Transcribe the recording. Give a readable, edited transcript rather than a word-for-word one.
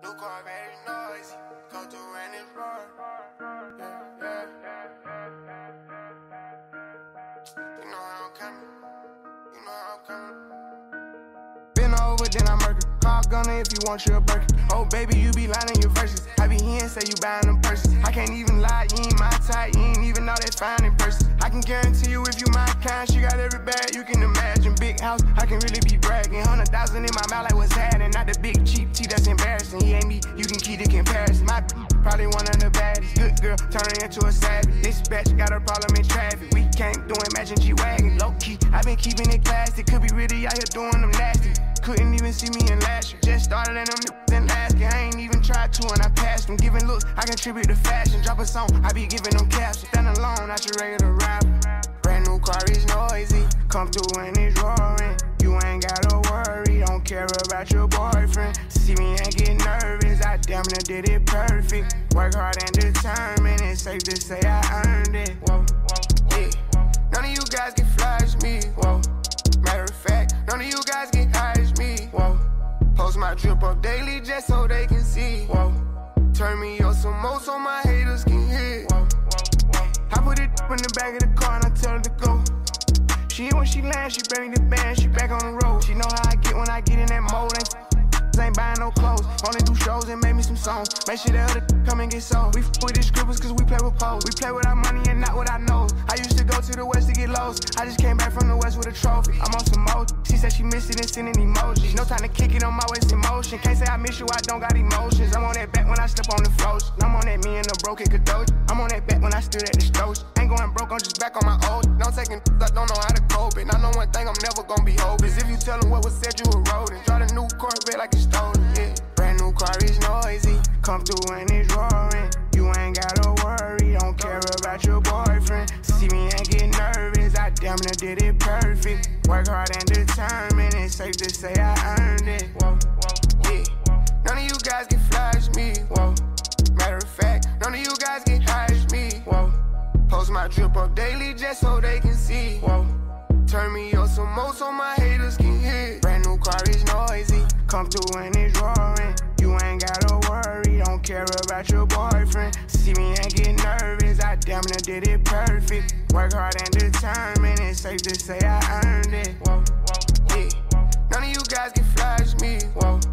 New car very noisy, go through and it's roar. You know how I'm coming, you know how I'm coming. Been over, then I murder. Call gunner if you want your Birkin. Oh baby, you be lying in your verses. I be here and say you buying them purses. I can't even lie, you ain't my type, you ain't even know that fine in person. I can guarantee you if you my kind, she got every bag you can imagine. Big house, I can really be bragging. 100,000 in my mouth like what's happening. Not the big cheap tea that's embarrassing. He ain't me, you can keep the comparison. My probably one of the baddest. Good girl, turning into a savage. This bitch got a problem in traffic. We can't do imagine G-Wagon. Low key, I been keeping it classy. Could be really out here doing them nasty. Couldn't even see me in last year. Just started in them in last year. I ain't even tried to and I passed them. Giving looks, I contribute to fashion. Drop a song, I be giving them captions. Stand alone, not your regular rapper. Brand new car is noisy. Come through and it's roaring. You ain't gotta worry, don't care about your boyfriend. See me and get nervous, I damn near did it perfect. Work hard and determined, it's safe to say I earned it. Whoa, yeah. None of you guys can flash me. Whoa. Matter of fact, none of you guys can hide me. Whoa. Post my drip up daily just so they can see. Whoa. Turn me up some more so my haters can hear. Whoa. I put it in the back of the car and I tell her to go. She hit when she lands, she bring me the band, she back on the road. She know how I get when I get in that mode. Ain't buying no clothes, only do shows and make me some songs. Make sure the other come and get sold. We with the scribbles cause we play with poles. We play with our money and not with our nose. I used to go to the west to get lows. I just came back from the west with a trophy. I'm on some mode. She said she missed it and sending emojis. No time to kick it on my waist in motion. Can't say I miss you, I don't got emotions. I'm on that back when I slip on the floats. I'm on that me and the broken Kadoji. I'm on that back when I stood at the stove. Ain't going broke, I'm just back on my old. Don't taking I don't know how to cope it. I know one thing I'm never gonna be hopeless. If you tell them what was said, you a rodent. Drive a new Corvette like it's stolen, yeah. Brand new car is noisy. Come through and it's roaring. You ain't gotta worry, don't care about your boyfriend. See me and get nervous, I damn near did it perfect. Work hard and determined, it's safe to say I earned it. Whoa, yeah. None of you guys can flash me. Whoa. Matter of fact, none of you guys can hide me. Whoa. Post my drip up daily just so they can see. Whoa. Turn me up some more so my haters can hear. Brand new car is noisy. Come through and it's roaring. You ain't gotta worry, don't care about your boyfriend. See me and get nervous, I damn near did it perfect. Work hard and determined, it's safe to say I earned it. Whoa, yeah. None of you guys can flash me. Whoa.